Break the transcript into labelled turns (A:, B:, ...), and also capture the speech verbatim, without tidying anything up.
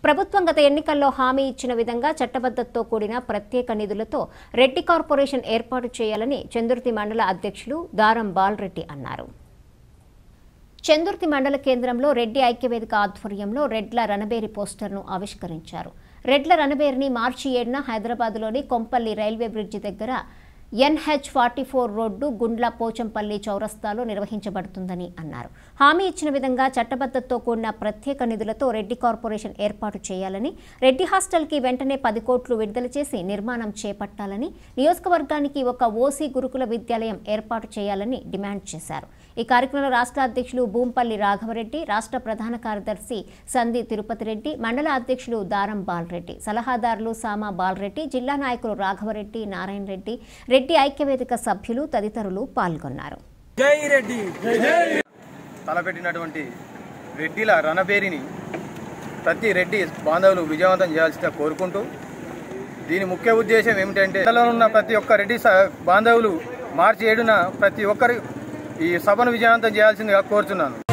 A: ప్రభుత్వం గత ఎన్నికల్లో హామీ ఇచ్చిన విధంగా చట్టబద్ధతతో కూడిన ప్రత్యేక నిధులతో రెడ్డి కార్పొరేషన్ ఏర్పాటు చేయాలని చందుర్తి మండల అధ్యక్షులు దారం బాలరెడ్డి అన్నారు. చందుర్తి మండల కేంద్రంలో రెడ్డి ఐక్యవేదిక ఆధ్వర్యంలో రెడ్ల రణబేరి పోస్టర్ను ఆవిష్కరించారు. రెడ్ల రణబేరిని మార్చి ఏడున హైదరాబాద్లోని కొంపల్లి రైల్వే బ్రిడ్జి దగ్గర NH forty four road Gundla Pochampally చౌరస్తాలో నిర్వహించబడుతుందని అన్నారు. హామీ ఇచ్చిన విధంగా చట్టబద్ధతతో కూడిన ప్రత్యేక నిధులతో రెడ్డి కార్పొరేషన్ ఏర్పాటు చేయాలని, రెడ్డి హాస్టల్కి వెంటనే పది కోట్లు విడుదల చేసి నిర్మాణం చేపట్టాలని, నియోజకవర్గానికి ఒక ఓసీ గురుకుల విద్యాలయం ఏర్పాటు చేయాలని డిమాండ్ చేశారు. ఈ కార్యక్రమంలో రాష్ట్ర అధ్యక్షులు భూంపల్లి రాఘవరెడ్డి, రాష్ట్ర ప్రధాన కార్యదర్శి సంది తిరుపతి రెడ్డి, మండల అధ్యక్షులు దారం బాలరెడ్డి, సలహాదారులు సామా బాలరెడ్డి, జిల్లా నాయకులు రాఘవరెడ్డి, నారాయణ రెడ్డి, రెడ్డి ఐక్యవేదిక సభ్యులు తదితరులు పాల్గొన్నారు.
B: జై రెడ్డి తలపెట్టినటువంటి రెడ్డిల రణబేరిని ప్రతి రెడ్డి బాంధవులు విజయవంతం చేయాల్సిందిగా కోరుకుంటూ, దీని ముఖ్య ఉద్దేశం ఏమిటంటే ఉన్న ప్రతి ఒక్క రెడ్డి బాంధవులు మార్చి ఏడున ప్రతి ఒక్కరు ఈ సభను విజయవంతం చేయాల్సిందిగా కోరుతున్నాను.